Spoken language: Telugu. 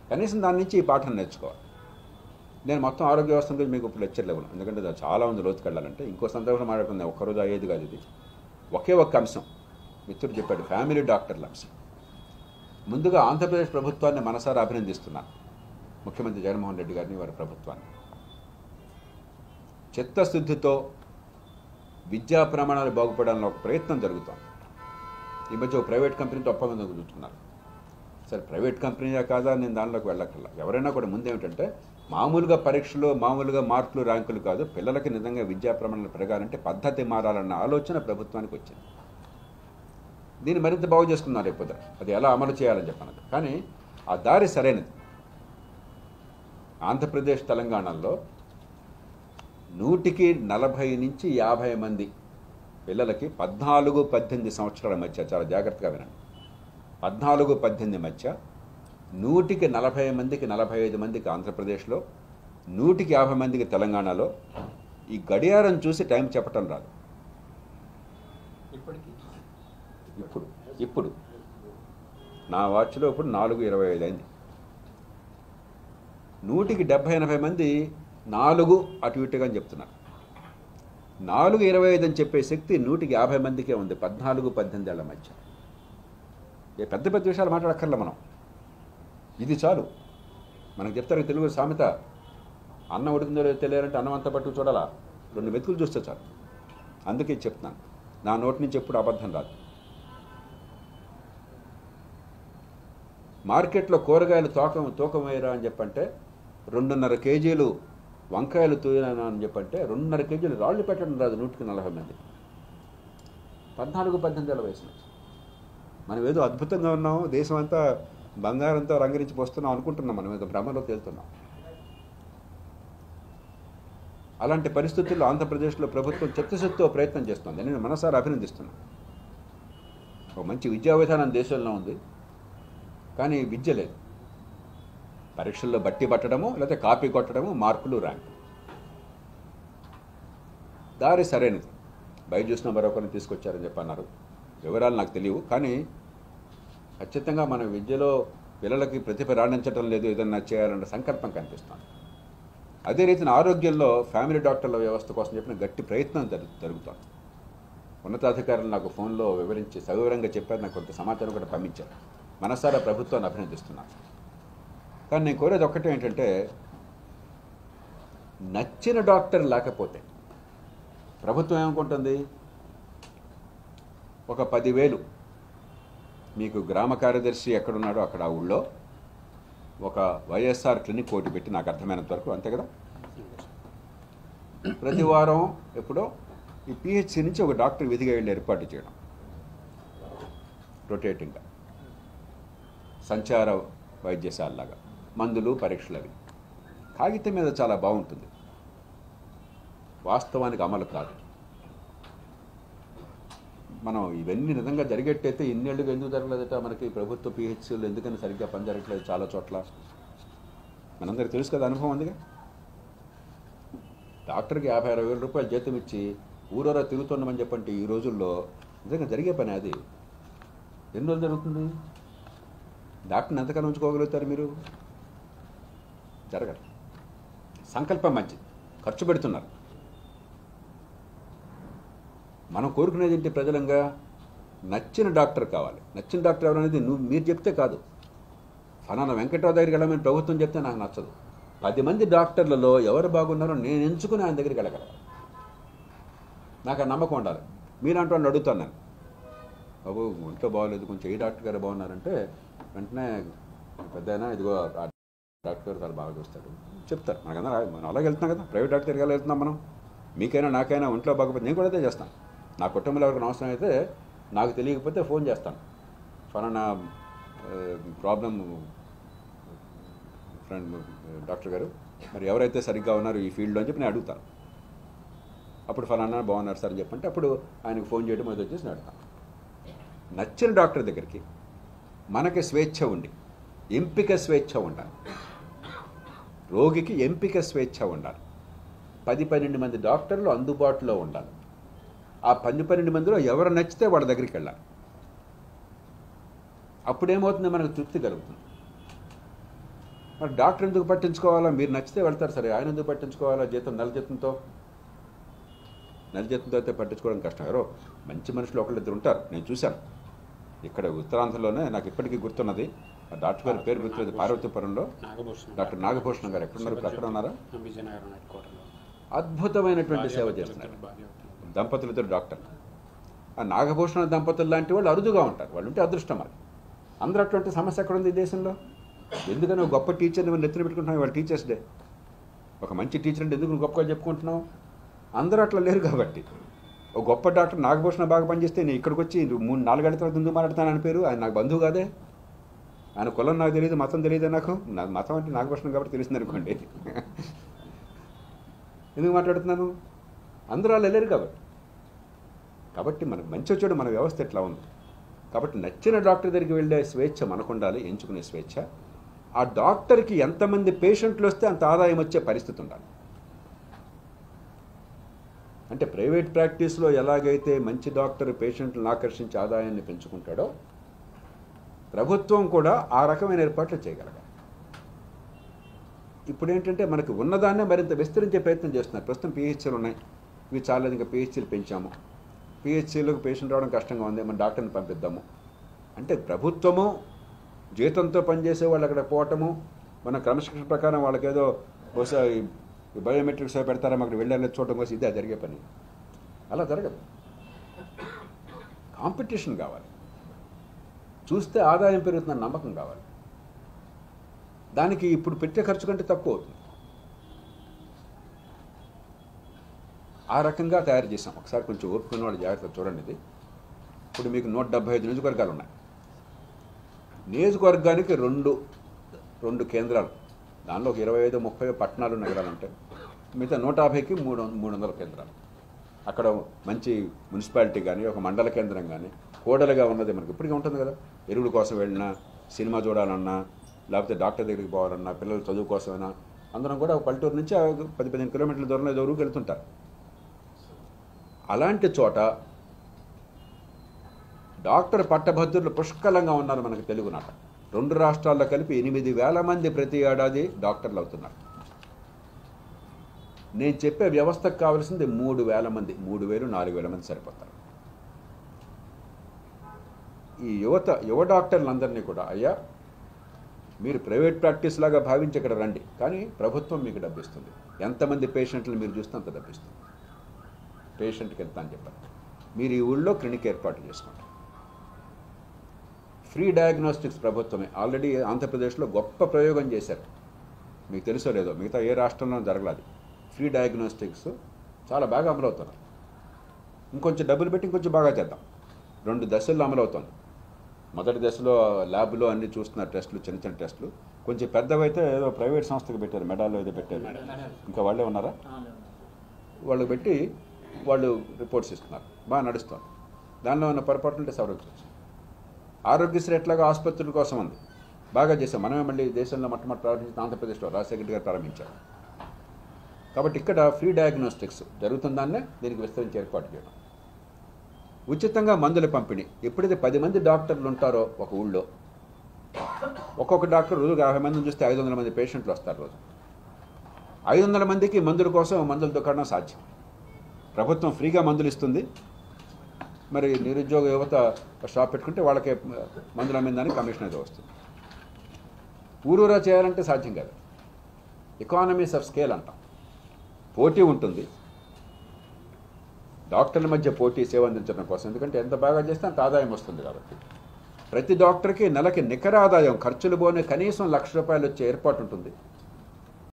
కనీసం దాని నుంచి ఈ పాఠం నేర్చుకోవాలి. నేను మొత్తం ఆరోగ్య వ్యవస్థ గురించి మీకు ఇప్పుడు లెక్చర్ లేవు, ఎందుకంటే చాలా ఉంది లోతుకెళ్ళాలంటే. ఇంకో సందర్భంలో మాట్లాడుకుందాం, ఒక్కరోజు అయ్యేది కాదు ఇది. ఒకే ఒక్క అంశం మిత్రుడు చెప్పాడు, ఫ్యామిలీ డాక్టర్ల అంశం. ముందుగా ఆంధ్రప్రదేశ్ ప్రభుత్వాన్ని మనసారా అభినందిస్తున్నాను, ముఖ్యమంత్రి జగన్మోహన్ రెడ్డి గారిని, వారి ప్రభుత్వాన్ని. చిత్తశుద్ధితో విద్యా ప్రమాణాలు బాగుపడాలని ఒక ప్రయత్నం జరుగుతోంది. ఈ మధ్య ఒక ప్రైవేట్ కంపెనీతో ఒప్పందం కుదురుతున్నారు. సరే, ప్రైవేట్ కంపెనీయా కాదా, నేను దానిలోకి వెళ్ళక్కర్లా. ఎవరైనా కూడా ముందేమిటంటే మామూలుగా పరీక్షలు, మామూలుగా మార్కులు, ర్యాంకులు కాదు, పిల్లలకి నిజంగా విద్యా ప్రమాణాలు పెరగాలంటే పద్ధతి మారాలన్న ఆలోచన ప్రభుత్వానికి వచ్చింది. దీన్ని మరింత బాగు చేసుకున్నారు రేపు. అది ఎలా అమలు చేయాలని చెప్పాను. కానీ ఆ దారి సరైనది. ఆంధ్రప్రదేశ్, తెలంగాణలో 100కి 40 నుంచి 50 మంది పిల్లలకి 14-18 సంవత్సరాల మధ్య, చాలా జాగ్రత్తగా వినండి, 14-18 మధ్య 100కి 40 మందికి 45 మందికి ఆంధ్రప్రదేశ్లో, 100కి 50 మందికి తెలంగాణలో ఈ గడియారం చూసి టైం చెప్పటం రాదు. ఇప్పుడు నా వాచ్లో ఇప్పుడు 4:25 అయింది. 100కి 70-80 మంది 4 అటు ఇటుగా అని చెప్తున్నారు. 4:25 అని చెప్పే శక్తి 100కి 50 మందికే ఉంది 14-18 ఏళ్ల మధ్య. ఏ పెద్ద పెద్ద విషయాలు మాట్లాడక్కర్లే మనం, ఇది చాలు. మనకు చెప్తారు తెలుగు సామెత, అన్నం ఉడికిందో లేదో తెలియాలంటే అన్నం అంతా పట్టుకు చూడాలా, 2 మెతుకులు చూస్తే చాలు. అందుకే చెప్తున్నాను, నా నోటి నుంచి ఎప్పుడు అబద్ధం రాదు. మార్కెట్లో కూరగాయలు తూకం వేయరా అని చెప్పంటే 2.5 కేజీలు వంకాయలు తూయనా అని చెప్పంటే 2.5 కేజీలు రాళ్ళు పెట్టడం రాదు 100కి 40 మంది 14-18 ఏళ్ళ వయసు. మనం ఏదో అద్భుతంగా ఉన్నాం, దేశం అంతా బంగారంతో రంగరించి పోస్తున్నాం అనుకుంటున్నాం, మనం ఏదో భ్రమలో తేలుతున్నాం. అలాంటి పరిస్థితుల్లో ఆంధ్రప్రదేశ్లో ప్రభుత్వం చిత్తశుద్ధితో ప్రయత్నం చేస్తుంది. నేను మనసారా అభినందిస్తున్నాను. ఒక మంచి విద్యా విధానం దేశంలో ఉంది, కానీ విద్య లేదు. పరీక్షల్లో బట్టి పట్టడము, లేకపోతే కాపీ కొట్టడము, మార్కులు, ర్యాంకు. దారి సరైనది. బైజూస్న మరొకరిని తీసుకొచ్చారని చెప్పి అన్నారు, వివరాలు నాకు తెలియవు. కానీ ఖచ్చితంగా మన విద్యలో పిల్లలకి ప్రతిభ రాణించడం లేదు, ఏదన్నా చేయాలన్న సంకల్పం కనిపిస్తుంది. అదే రీతిన ఆరోగ్యంలో ఫ్యామిలీ డాక్టర్ల వ్యవస్థ కోసం చెప్పిన గట్టి ప్రయత్నం జరుగుతోంది. ఉన్నతాధికారులు నాకు ఫోన్లో వివరించి సవివరంగా చెప్పారు, నాకు కొంత సమాచారం కూడా పంపించారు. మనసారా ప్రభుత్వాన్ని అభినందిస్తున్నాను. కానీ నేను కోరేది ఒక్కటే ఏంటంటే, నచ్చిన డాక్టర్ లేకపోతే ప్రభుత్వం ఏమనుకుంటుంది, ఒక 10,000 మీకు గ్రామ కార్యదర్శి ఎక్కడున్నాడో అక్కడ ఆ ఊళ్ళో ఒక వైఎస్ఆర్ క్లినిక్ ఒకటి పెట్టి, నాకు అర్థమైనంత వరకు అంతే కదా, ప్రతి వారం ఎప్పుడో ఈ పిహెచ్సి నుంచి ఒక డాక్టర్ విధిగా వెళ్ళి ఏర్పాటు చేయడం, రొటేటింగ్గా సంచార వైద్యశాలలాగా, మందులు, పరీక్షలు అవి. కాగితం మీద చాలా బాగుంటుంది, వాస్తవానికి అమలు కాదు. మనం ఇవన్నీ నిజంగా జరిగేట్టయితే ఇన్నేళ్ళుగా ఎందుకు జరగలేదట మనకి ప్రభుత్వ పిహెచ్సీలు, ఎందుకని సరిగ్గా పని జరగట్లేదు చాలా చోట్ల, మనందరికీ తెలుసు కదా, అనుభవం ఉందిగా. డాక్టర్కి 50-60 వేల రూపాయలు జీతం ఇచ్చి ఊరూరా తిరుగుతున్నామని చెప్పంటే ఈ రోజుల్లో నిజంగా జరిగే పని అది. ఎన్ని రోజులు జరుగుతుంది? డాక్టర్ని ఎంతకాలం ఉంచుకోగలుగుతారు మీరు? జరగదు. సంకల్పం మంచిది, ఖర్చు పెడుతున్నారు. మనం కోరుకునేది ఏంటి? ప్రజలంగా నచ్చిన డాక్టర్ కావాలి. నచ్చిన డాక్టర్ ఎవరనేది మీరు చెప్తే కాదు, ఫలానా వెంకటరావు దగ్గరికి వెళ్ళమని ప్రభుత్వం చెప్తే నాకు నచ్చదు. 10 మంది డాక్టర్లలో ఎవరు బాగున్నారో నేను ఎంచుకుని ఆయన దగ్గరికి వెళ్ళగలగాలి. నాకు ఆ నమ్మకం ఉండాలి. మీలాంటి వాళ్ళు అడుగుతాను నేను, బాబు ఒంట్లో బాగోలేదు, కొంచెం ఏ డాక్టర్ గారు బాగున్నారంటే వెంటనే పెద్దయినా ఇదిగో ఆ డాక్టర్ గారు చాలా బాగా చూస్తాడు చెప్తారు. మనకన్నా మనం అలాగే వెళ్తున్నాం కదా, ప్రైవేట్ డాక్టర్ దగ్గరికి వెళ్తున్నాం మనం. మీకైనా నాకైనా ఒంట్లో బాగోకపోతే నేను కూడా అదే చేస్తాను. నా కుటుంబంలో ఎవరికైనా అవసరం అయితే నాకు తెలియకపోతే ఫోన్ చేస్తాను, ఫలానా ప్రాబ్లం ఫ్రెండ్ డాక్టర్ గారు మరి ఎవరైతే సరిగ్గా ఉన్నారో ఈ ఫీల్డ్లో అని చెప్పి నేను అడుగుతాను. అప్పుడు ఫలానా బాగున్నారు సార్ అని చెప్పంటే అప్పుడు ఆయనకు ఫోన్ చేయడం అది వచ్చేసి నేను అడుగుతాను. నచ్చిన డాక్టర్ దగ్గరికి మనకి స్వేచ్ఛ ఉండి, ఎంపిక స్వేచ్ఛ ఉండాలి. రోగికి ఎంపిక స్వేచ్ఛ ఉండాలి. 10-12 మంది డాక్టర్లు అందుబాటులో ఉండాలి. ఆ 10-12 మందిలో ఎవరు నచ్చితే వాళ్ళ దగ్గరికి వెళ్ళాలి. అప్పుడేమవుతుంది, మనకు తృప్తి కలుగుతుంది. మరి డాక్టర్ ఎందుకు పట్టించుకోవాలా? మీరు నచ్చితే వెళ్తారు సరే, ఆయన ఎందుకు పట్టించుకోవాలా? నెల జీతంతో అయితే పట్టించుకోవడం కష్టం. ఎవరో మంచి మనుషులు ఒకళ్ళిద్దరు ఉంటారు, నేను చూశాను. ఇక్కడ ఉత్తరాంధ్రలోనే నాకు ఇప్పటికీ గుర్తున్నది, ఆ డాక్టర్ గారి పేరు గుర్తులేదు, పార్వతీపురంలో డాక్టర్ నాగభూషణం గారు. ఎక్కడున్నారు? ఇప్పుడు అక్కడ ఉన్నారా? అద్భుతమైనటువంటి సేవ చేస్తున్నారు దంపతులతో డాక్టర్. ఆ నాగభూషణ దంపతులు లాంటి వాళ్ళు అరుదుగా ఉంటారు, వాళ్ళు ఉంటే అదృష్టం. అది అందరూ అటువంటి సమస్య ఎక్కడ ఉంది ఈ దేశంలో? ఎందుకని ఒక గొప్ప టీచర్ని మనం నెత్తిన పెట్టుకుంటున్నాం ఇవాళ టీచర్స్ డే. ఒక మంచి టీచర్ అంటే ఎందుకు గొప్పగా చెప్పుకుంటున్నాం? అందరూ అట్లా లేరు కాబట్టి. ఒక గొప్ప డాక్టర్ నాగభూషణ బాగా పనిచేస్తే నేను ఇక్కడికి వచ్చి 3-4 ఏళ్ల తర్వాత ఎందుకు మాట్లాడతానని పేరు. ఆయన నాకు బంధువు కాదే, ఆయన కులం నాకు తెలియదు, మతం తెలియదు. నాకు మతం అంటే నాగభూషణం కాబట్టి తెలిసింది అనుకోండి. ఎందుకు మాట్లాడుతున్నాను? అందరూ వాళ్ళు వెళ్ళారు కాబట్టి మనకు మంచి వచ్చాడు మన వ్యవస్థ ఎట్లా ఉంది. కాబట్టి నచ్చిన డాక్టర్ దగ్గరికి వెళ్ళే స్వేచ్ఛ మనకు ఉండాలి, ఎంచుకునే స్వేచ్ఛ. ఆ డాక్టర్కి ఎంతమంది పేషెంట్లు వస్తే అంత ఆదాయం వచ్చే పరిస్థితి ఉండాలి. అంటే ప్రైవేట్ ప్రాక్టీస్లో ఎలాగైతే మంచి డాక్టర్ పేషెంట్లను ఆకర్షించి ఆదాయాన్ని పెంచుకుంటాడో, ప్రభుత్వం కూడా ఆ రకమైన ఏర్పాట్లు చేయగలగాలి. ఇప్పుడు ఏంటంటే మనకు ఉన్నదాన్నే మరింత విస్తరించే ప్రయత్నం చేస్తున్నారు. ప్రస్తుతం పిహెచ్సీలు ఉన్నాయి, ఇవి చాలేదు, ఇంకా పిహెచ్సీలు పెంచాము. పిహెచ్సీలకు పేషెంట్ రావడం కష్టంగా ఉంది, మన డాక్టర్ని పంపిద్దాము అంటే ప్రభుత్వము జీతంతో పనిచేసే వాళ్ళు అక్కడ పోవటము, మన క్రమశిక్షణ ప్రకారం వాళ్ళకేదో బహుశా బయోమెట్రిక్స్ పెడతారా అక్కడ వెళ్ళాలని చూడటం కోసం ఇదే జరిగే పని. అలా జరగదు. కాంపిటీషన్ కావాలి, చూస్తే ఆదాయం పెరుగుతున్న నమ్మకం కావాలి. దానికి ఇప్పుడు పెట్టే ఖర్చు కంటే తక్కువ అవుతుంది. ఆ రకంగా తయారు చేసాం. ఒకసారి కొంచెం ఓపిక వాళ్ళు జాగ్రత్తగా చూడండి. ఇది ఇప్పుడు మీకు 175 నియోజకవర్గాలు ఉన్నాయి. నియోజకవర్గానికి రెండు కేంద్రాలు, దానిలో ఒక 25-30 పట్టణాలు నగరాలు ఉంటాయి. మిగతా 150కి 300 కేంద్రాలు. అక్కడ మంచి మున్సిపాలిటీ కానీ ఒక మండల కేంద్రం కానీ కోడలుగా ఉన్నది మనకి ఇప్పటికీ ఉంటుంది కదా. ఎరువుల కోసం వెళ్ళినా, సినిమా చూడాలన్నా, లేకపోతే డాక్టర్ దగ్గరికి పోవాలన్నా, పిల్లల చదువు కోసమైనా అందరం కూడా పల్లెటూరు నుంచి 10-15 కిలోమీటర్ల దూరంలో ఏదో ఊరికి వెళ్తుంటారు. అలాంటి చోట డాక్టర్ పట్టభద్రులు పుష్కలంగా ఉన్నారు మనకు తెలుగునాట. 2 రాష్ట్రాల్లో కలిపి 8,000 మంది ప్రతి ఏడాది డాక్టర్లు అవుతున్నారు. నేను చెప్పే వ్యవస్థకు కావాల్సింది 3,000 మంది. 3,000-4,000 మంది సరిపోతారు. ఈ యువ డాక్టర్లందరినీ కూడా, అయ్యా మీరు ప్రైవేట్ ప్రాక్టీస్ లాగా భావించి ఇక్కడ రండి, కానీ ప్రభుత్వం మీకు డబ్బిస్తుంది. ఎంతమంది పేషెంట్లు మీరు చూస్తే అంత డబ్బిస్తుంది. పేషెంట్కి ఎంత అని చెప్పారు. మీరు ఈ ఊళ్ళో క్లినిక్ ఏర్పాటు చేసుకోండి. ఫ్రీ డయాగ్నోస్టిక్స్ ప్రభుత్వమే ఆల్రెడీ ఆంధ్రప్రదేశ్లో గొప్ప ప్రయోగం చేశారు. మీకు తెలుసో లేదో, మిగతా ఏ రాష్ట్రంలో జరగలేదు. ఫ్రీ డయాగ్నోస్టిక్స్ చాలా బాగా అమలవుతున్నారు. ఇంకొంచెం డబ్బులు పెట్టి ఇంకొంచెం బాగా చేద్దాం. 2 దశల్లో అమలవుతుంది. మొదటి దశలో ల్యాబ్లో అన్ని చూస్తున్నారు, టెస్టులు, చిన్న చిన్న టెస్టులు. కొంచెం పెద్దవైతే ఏదో ప్రైవేట్ సంస్థకు పెట్టారు, మెడాల్లో ఏదో పెట్టారు. ఇంకా వాళ్ళే ఉన్నారా? వాళ్ళు పెట్టి వాళ్ళు రిపోర్ట్స్ ఇస్తున్నారు, బాగా నడుస్తుంది. దానిలో ఉన్న పొరపాటు ఉంటే సవరించవచ్చు. ఆరోగ్యశ్రీ ఎట్లాగా ఆసుపత్రుల కోసం ఉంది, బాగా చేసాం. మనమే మళ్ళీ దేశంలో మొట్టమొదటి ప్రారంభించిన ఆంధ్రప్రదేశ్లో రాజశేఖర్ గారు ప్రారంభించారు. కాబట్టి ఇక్కడ ఫ్రీ డయాగ్నోస్టిక్స్ జరుగుతుందాన్నే దీనికి విస్తరించి ఏర్పాటు చేయడం. ఉచితంగా మందుల పంపిణీ. ఎప్పుడైతే 10 మంది డాక్టర్లు ఉంటారో ఒక ఊళ్ళో, ఒక్కొక్క డాక్టర్ రోజుకు 50 మందిని చూస్తే 500 మంది పేషెంట్లు వస్తారు రోజు. 500 మందికి మందుల కోసం మందుల దుకాణం సాధ్యం. ప్రభుత్వం ఫ్రీగా మందులు ఇస్తుంది. మరి నిరుద్యోగ యువత షాప్ పెట్టుకుంటే వాళ్ళకి మందులు అమ్మిన దానికి కమిషన్ అయితే వస్తుంది. ఊరూరా చేయాలంటే సాధ్యం కాదు. ఎకానమీస్ ఆఫ్ స్కేల్ అంటాం. పోటీ ఉంటుంది డాక్టర్ల మధ్య, పోటీ సేవ అందించడం కోసం. ఎందుకంటే ఎంత బాగా చేస్తే అంత ఆదాయం వస్తుంది. కాబట్టి ప్రతి డాక్టర్కి నెలకి నికర ఆదాయం, ఖర్చులు పోనే కనీసం 1,00,000 రూపాయలు వచ్చే ఏర్పాటు ఉంటుంది.